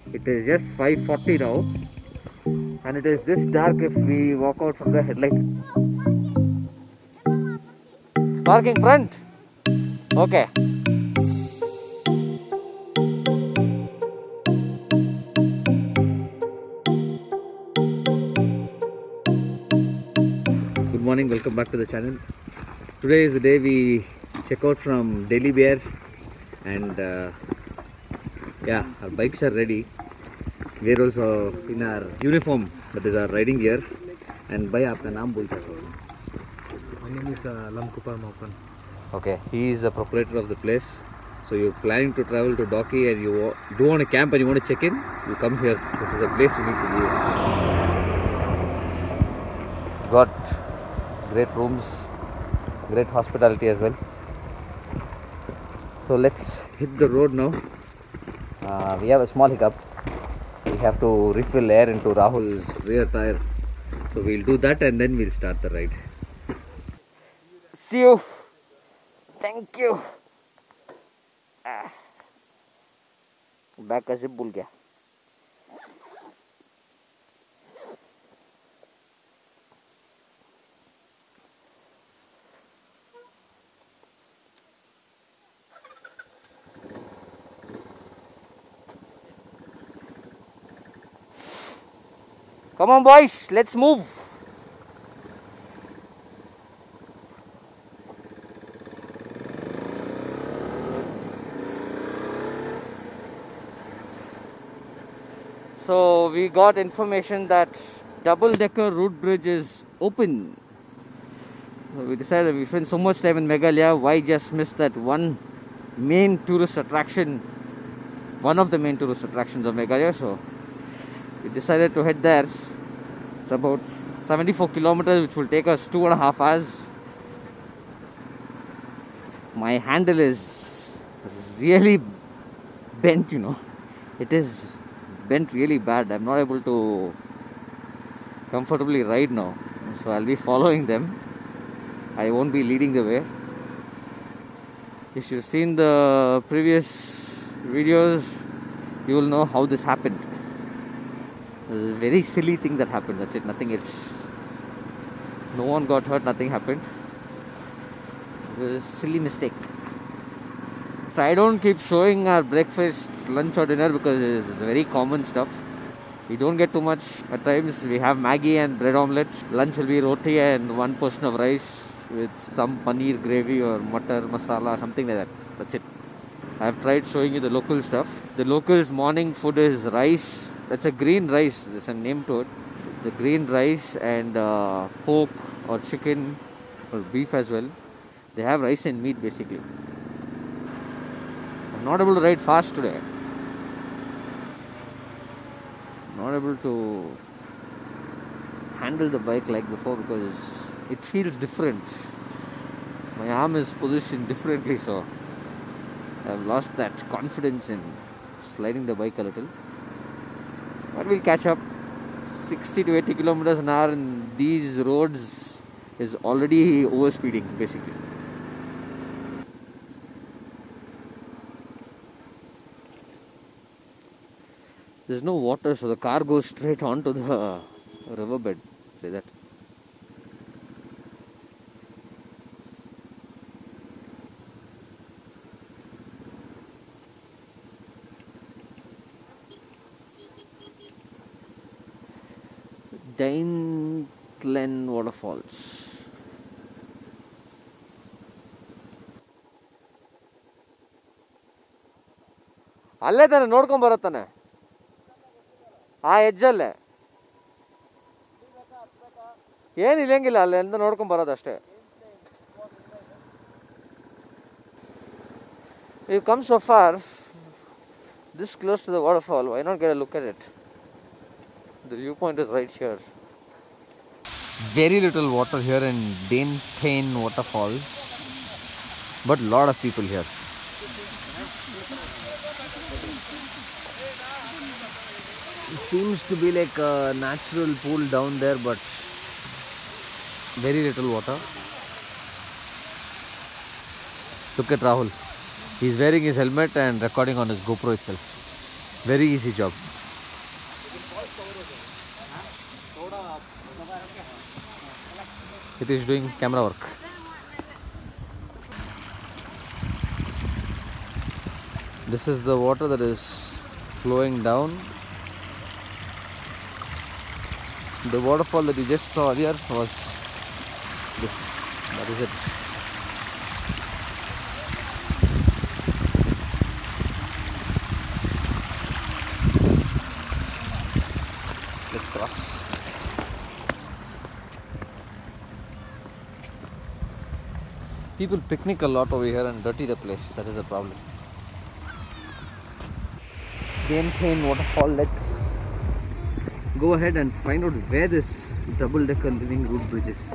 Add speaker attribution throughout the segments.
Speaker 1: It is just 5:40 now, and it is this dark if we walk out from the headlight. Parking front. Okay. Good morning. Welcome back to the channel. Today is the day we check out from Delhi Bear, and yeah, our bikes are ready. We are also in our uniform, that is our riding gear. And bhai, aapka naam bolta hai?
Speaker 2: My name is Lamkupar Maukan.
Speaker 1: Okay, he is the proprietor of the place. So you're planning to travel to Doki and you do want to camp and you want to check in, you come here. This is a place you need to be. Got great rooms, great hospitality as well. So let's hit the road now. We have a small hiccup. We have to refill air into Rahul's rear tire. So we'll do that and then we'll start the ride. See you. Thank you. Bag का zip भूल गया. Come on boys, let's move. So we got information that double-decker route bridge is open. So we decided we spent so much time in Meghalaya, why just miss that one main tourist attraction, one of the main tourist attractions of Meghalaya. So we decided to head there. It's about 74 kilometers, which will take us 2.5 hours. My handle is really bent, you know. It is bent really bad. I'm not able to comfortably ride now. So I'll be following them. I won't be leading the way. If you've seen the previous videos, you will know how this happened. It was a very silly thing that happened. That's it. Nothing else. No one got hurt. Nothing happened. It was a silly mistake. I don't keep showing our breakfast, lunch or dinner because it's very common stuff. We don't get too much. At times we have Maggi and bread omelette. Lunch will be roti and one portion of rice with some paneer gravy or matar masala, something like that. That's it. I've tried showing you the local stuff. The locals' morning food is rice. That's a green rice. There's a name to it. It's a green rice and pork or chicken or beef as well. They have rice and meat basically. Not able to ride fast today. Not able to handle the bike like before because it feels different. My arm is positioned differently, so I've lost that confidence in sliding the bike a little. But we'll catch up. 60 to 80 kilometers an hour in these roads is already overspeeding basically. There's no water, so the car goes straight onto the riverbed. Say that. Daintlen Waterfalls. ಅಲ್ಲೇ ತಾನೆ ನೋಡ್ಕೊಂಡ್ ಬರತ್ತಾನೆ ಆ ಎಜ್ಜಲ್ಲೇ ಏನು ಇಲ್ಲಂಗಿಲ್ಲ ಅಲ್ಲೇ ಅಂತ ನೋಡ್ಕೊಂಡ್ ಬರೋದಷ್ಟೇ. You come so far this close to the waterfall, why not get a look at it? The viewpoint is right here. Very little water here in Daintlen Waterfalls, but lot of people here. It seems to be like a natural pool down there, but very little water. Look at Rahul. He's wearing his helmet and recording on his GoPro itself. Very easy job. It is doing camera work. This is the water that is flowing down. The waterfall that you just saw earlier was this. That is it. Let's cross. People picnic a lot over here and dirty the place. That is a problem. Game Plain waterfall. Let's go ahead and find out where this double-decker living root bridge is.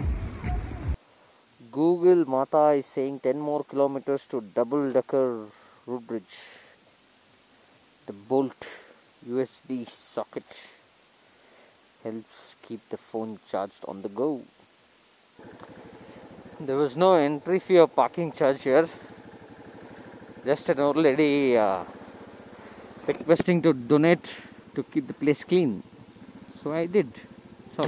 Speaker 1: Google Mata is saying 10 more kilometers to double-decker root bridge. The Bolt USB socket helps keep the phone charged on the go. There was no entry fee or parking charge here. Just an old lady requesting to donate to keep the place clean. So I did. So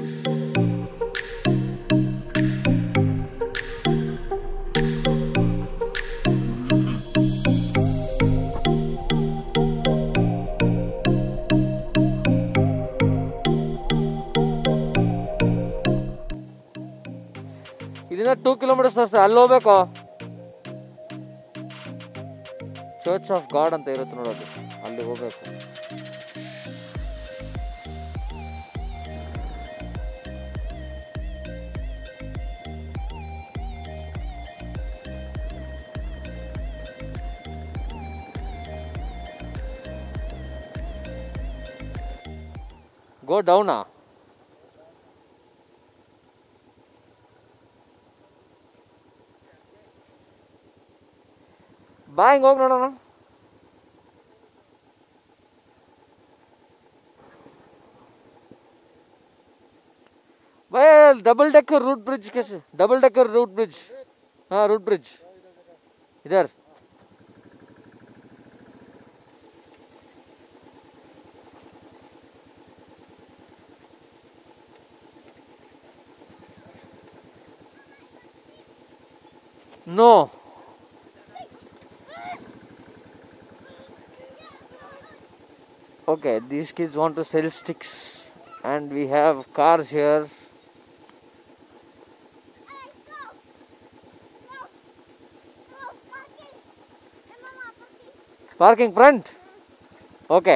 Speaker 1: ಇದನ್ನ 2 kilometers ಅಷ್ಟೇ. ಅಲ್ಲಿ ಹೋಗ್ಬೇಕು. Church of god ಅಂತ ಇರುತ್ತೆ ನೋಡೋದು, ಅಲ್ಲಿ ಹೋಗ್ಬೇಕು. Go down now. Bye, go no. Well, double-decker root bridge कैसे? Double-decker root bridge. हाँ, root bridge. इधर. No. Okay, these kids want to sell sticks and we have cars here. Parking front? Okay.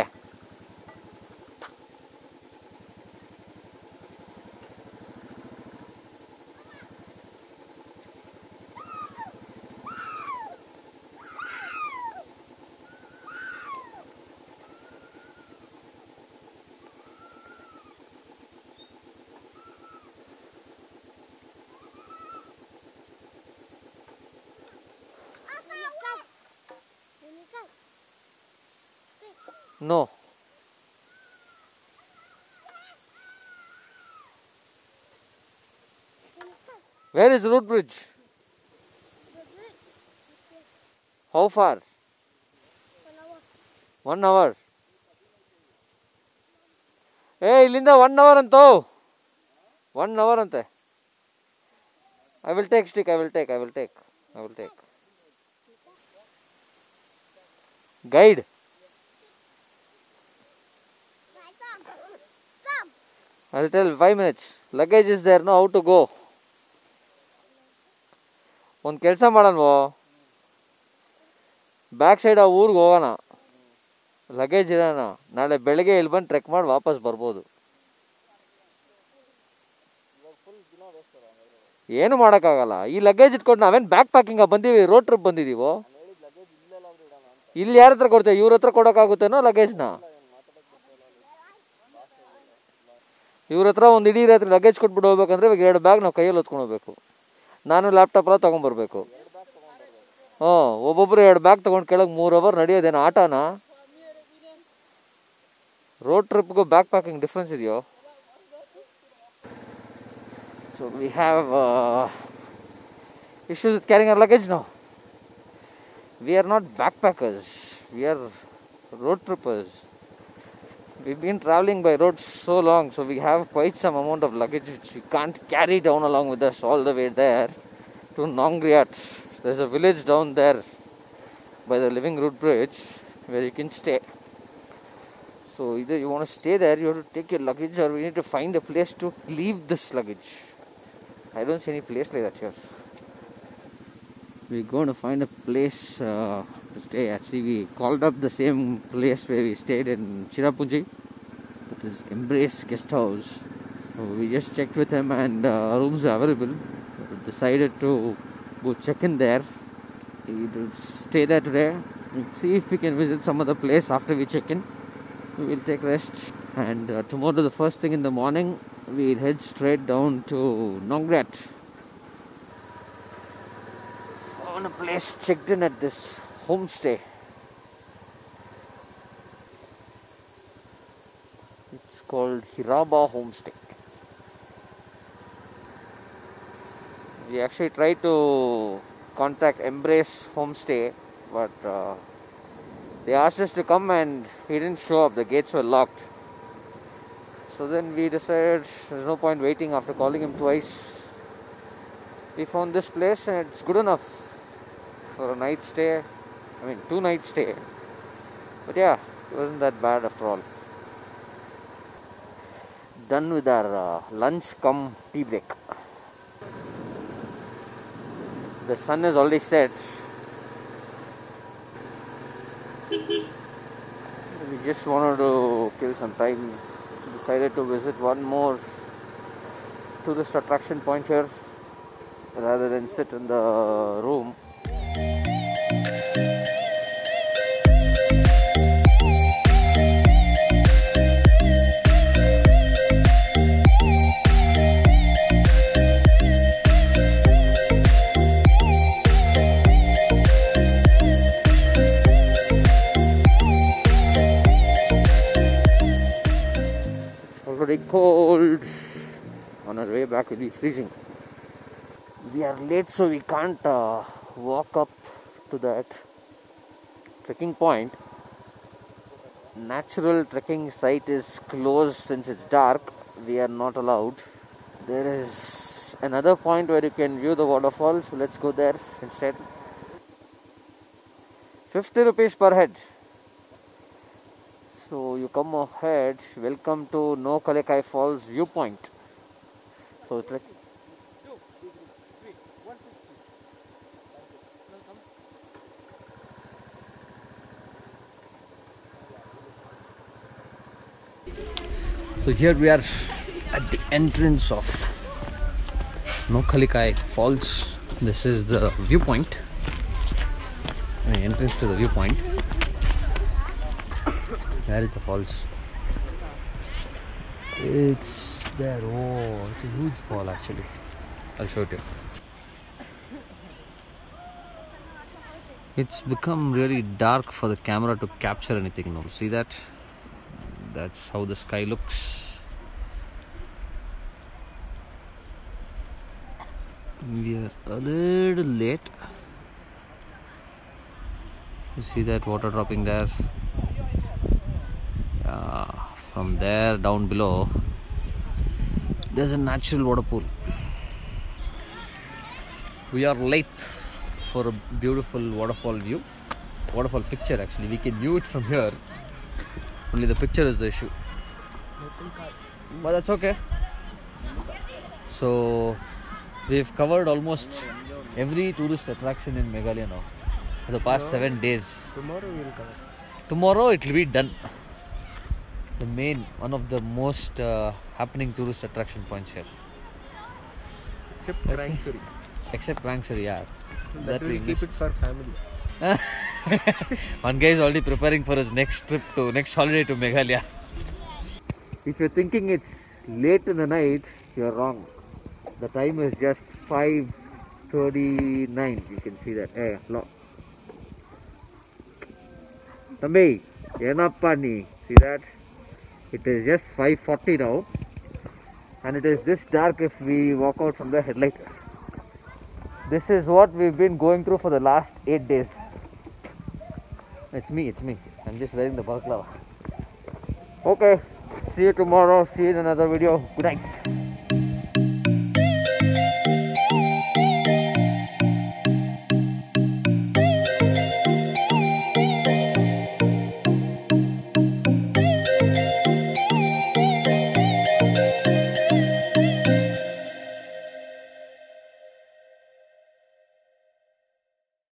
Speaker 1: No. Where is root bridge? How far? 1 hour. Hey, Linda, 1 hour anto. 1 hour ante. I will take stick. I will take. Guide. I'll tell 5 minutes. Luggage is there, no? How to go? ಒಂದು ಕೆಲಸ ಮಾಡೋಣವೋ, back side ಆ ಊರಿಗೆ ಹೋಗೋಣ, luggage ಇರೋಣ, ನಾಳೆ ಬೆಳಗ್ಗೆ ಇಲ್ಲಿ ಬಂದು ಟ್ರೆಕ್ ಮಾಡಿ ವಾಪಸ್ ಬರ್ಬೋದು. ಏನು ಮಾಡೋಕ್ಕಾಗಲ್ಲ. ಈ ಲಗೇಜ್ ಇಟ್ಕೊಂಡು ನಾವೇನು ಬ್ಯಾಕ್ ಪ್ಯಾಕಿಂಗ ಬಂದೀವಿ, ರೋಡ್ ಟ್ರಿಪ್ ಬಂದಿದ್ದೀವೋ. ಇಲ್ಲಿ ಯಾರ ಹತ್ರ ಕೊಡ್ತೇವೆ? ಇವ್ರ ಹತ್ರ ಕೊಡೋಕ್ಕಾಗುತ್ತೇನೋ ಲಗೇಜ್ನ? ಇವ್ರ ಹತ್ರ ಒಂದು ಇಡೀ ರಾತ್ರಿ ಲಗೇಜ್ ಕೊಟ್ಬಿಟ್ಟು ಹೋಗ್ಬೇಕಂದ್ರೆ ಇವಾಗ 2 ಬ್ಯಾಗ್ ನಾವು ಕೈಯಲ್ಲಿ ಹೊತ್ಕೊಂಡು ಹೋಗ್ಬೇಕು. ನಾನು ಲ್ಯಾಪ್ಟಾಪ್ ಎಲ್ಲ ತೊಗೊಂಡ್ಬರ್ಬೇಕು. ಒಬ್ಬೊಬ್ರು 2 ಬ್ಯಾಗ್ ತೊಗೊಂಡು ಕೆಳಗೆ 3 ಅವರ್ ನಡೆಯೋದೇನು ಆಟನಾ? ರೋಡ್ ಟ್ರಿಪ್ಗೂ ಬ್ಯಾಕ್ ಪ್ಯಾಕಿಂಗ್ ಡಿಫ್ರೆನ್ಸ್ ಇದೆಯೋ? So we have issues with carrying our luggage now. We are not backpackers. We are road trippers. We've been traveling by road so long, so we have quite some amount of luggage which we can't carry down along with us all the way there to Nongriat. There's a village down there by the Living Root Bridge where you can stay. So either you want to stay there, you have to take your luggage, or we need to find a place to leave this luggage. I don't see any place like that here. We're going to find a place to stay. Actually, we called up the same place where we stayed in Cherrapunji. It is Embrace Guest House. So we just checked with him and rooms are available. We decided to go check in there. We will stay there today. We'll see if we can visit some other place after we check in. We will take rest, and tomorrow the first thing in the morning we'll head straight down to Nongriat. Found a place, checked in at this homestay. It's called Hiraba Homestay. We actually tried to contact Embrace Homestay, but they asked us to come and he didn't show up. The gates were locked. So then we decided there's no point waiting. After calling him twice, we found this place and it's good enough for a night stay. 2-night stay. But yeah, it wasn't that bad after all. Done with our lunch cum tea break. The sun has already set. We just wanted to kill some time. Decided to visit one more tourist attraction point here rather than sit in the room. Already cold. On our way back we'll be freezing. We are late, so we can't walk up to that trekking point. Natural trekking site is closed since it's dark. We are not allowed. There is another point where you can view the waterfall, so let's go there instead. 50 rupees per head. So you come ahead. Welcome to No Kalekai Falls viewpoint. So here we are at the entrance of No Kalekai Falls. This is the viewpoint. Entrance to the viewpoint. Where is the falls? It's there. Oh, it's a huge fall actually. I'll show it to you. It's become really dark for the camera to capture anything now. See that? That's how the sky looks. We are a little late. You see that water dropping there? From there down below there's a natural water pool. We are late for a beautiful waterfall picture actually. We can view it from here, only the picture is the issue, but that's okay. So we've covered almost every tourist attraction in Meghalaya now for the past 7 days.
Speaker 2: Tomorrow we will cover.
Speaker 1: Tomorrow it will be done. One of the most happening tourist attraction points here.
Speaker 2: Except Krangsuri.
Speaker 1: Except Krangsuri, yeah.
Speaker 2: That we keep it for family.
Speaker 1: One guy is already preparing for his next holiday to Meghalaya. If you're thinking it's late in the night, you're wrong. The time is just 5:39. You can see that. Tambi, yenappa nee? See that? It is just 5:40 now, and it is this dark if we walk out from the headlight. This is what we've been going through for the last 8 days. It's me. I'm just wearing the balaclava. Okay, see you tomorrow. See you in another video. Good night.